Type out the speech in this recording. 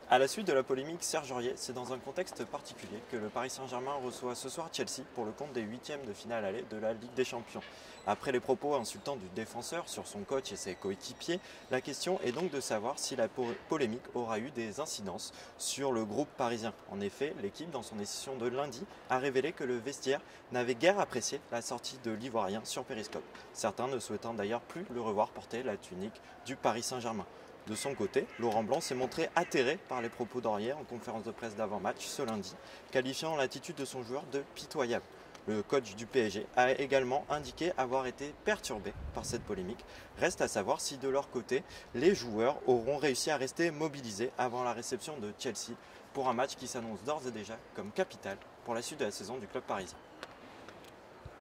À la suite de la polémique Serge Aurier, c'est dans un contexte particulier que le Paris Saint-Germain reçoit ce soir Chelsea pour le compte des huitièmes de finale aller de la Ligue des Champions. Après les propos insultants du défenseur sur son coach et ses coéquipiers, la question est donc de savoir si la polémique aura eu des incidences sur le groupe parisien. En effet, l'équipe, dans son décision de lundi, a révélé que le vestiaire n'avait guère apprécié la sortie de l'Ivoirien sur Périscope, certains ne souhaitant d'ailleurs plus le revoir porter la tunique du Paris Saint-Germain. De son côté, Laurent Blanc s'est montré atterré par les propos d'Aurier en conférence de presse d'avant-match ce lundi, qualifiant l'attitude de son joueur de pitoyable. Le coach du PSG a également indiqué avoir été perturbé par cette polémique. Reste à savoir si de leur côté, les joueurs auront réussi à rester mobilisés avant la réception de Chelsea pour un match qui s'annonce d'ores et déjà comme capital pour la suite de la saison du club parisien.